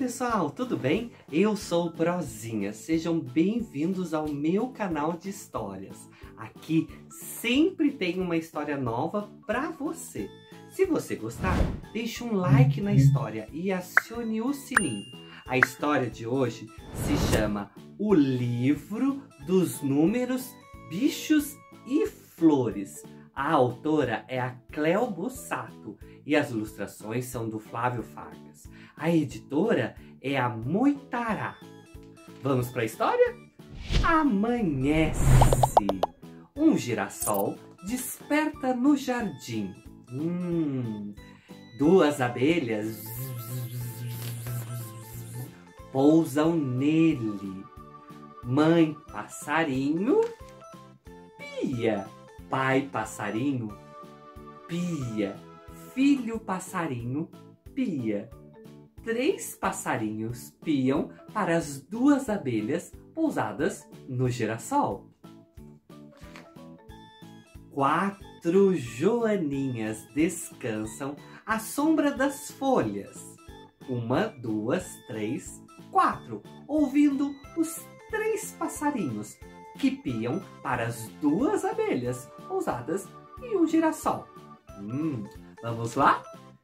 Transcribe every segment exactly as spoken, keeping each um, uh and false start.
pessoal, tudo bem? Eu sou o Prozinha, sejam bem-vindos ao meu canal de histórias. Aqui sempre tem uma história nova para você. Se você gostar, deixe um like na história e acione o sininho. A história de hoje se chama O Livro dos Números, Bichos e Flores. A autora é a Cleo Bussato e as ilustrações são do Flávio Fargas. A editora é a Moitará. Vamos para a história? Amanhece. Um girassol desperta no jardim. Hum, duas abelhas pousam nele. Mãe passarinho pia. Pai passarinho pia. Filho passarinho pia. Três passarinhos piam para as duas abelhas pousadas no girassol. Quatro joaninhas descansam à sombra das folhas. Uma, duas, três, quatro, ouvindo os três passarinhos que piam para as duas abelhas pousadas em um girassol. Hum, vamos lá?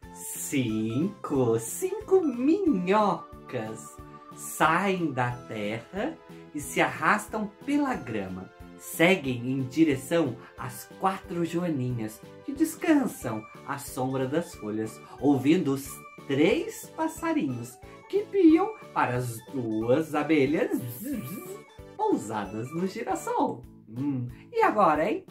Cinco, cinco minhocas saem da terra e se arrastam pela grama. Seguem em direção às quatro joaninhas que descansam à sombra das folhas, ouvindo os três passarinhos que piam para as duas abelhas pousadas no girassol. Hum, e agora, hein?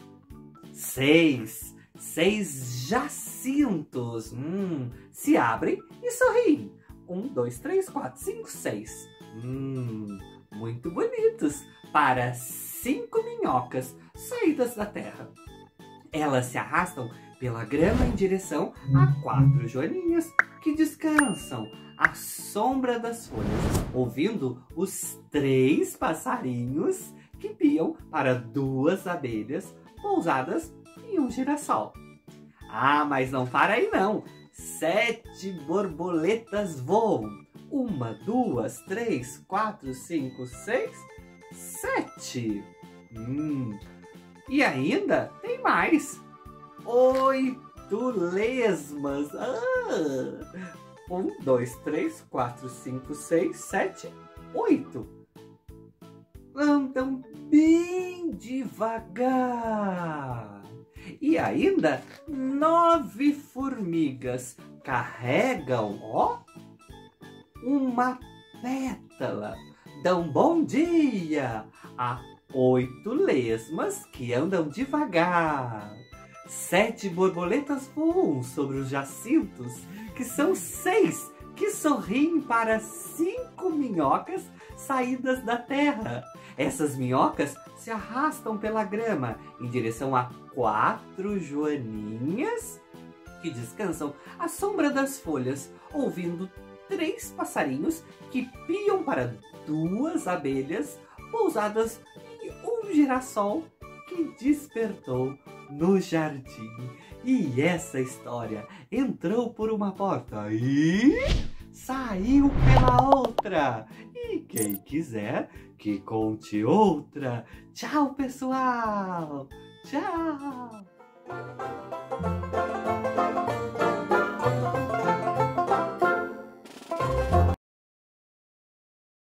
Seis, seis jacintos hum, se abrem e sorriem. Um, dois, três, quatro, cinco, seis. Hum, muito bonitos para cinco minhocas saídas da terra. Elas se arrastam pela grama em direção a quatro joaninhas que descansam à sombra das folhas, ouvindo os três passarinhos que piam para duas abelhas pousadas em um girassol. Ah, mas não para aí não! Sete borboletas voam. Uma, duas, três, quatro, cinco, seis, sete. Hum. E ainda tem mais. Oito lesmas. Ah. Um, dois, três, quatro, cinco, seis, sete, oito. Andam bem devagar. E ainda nove formigas carregam, ó, uma pétala. Dão bom dia a oito lesmas que andam devagar. Sete borboletas voam sobre os jacintos, que são seis que sorriem para cinco minhocas saídas da terra. Essas minhocas se arrastam pela grama em direção a quatro joaninhas que descansam à sombra das folhas, ouvindo três passarinhos que piam para duas abelhas pousadas em um girassol que despertou no jardim. E essa história entrou por uma porta e saiu pela outra. E quem quiser que conte outra. Tchau, pessoal! Tchau!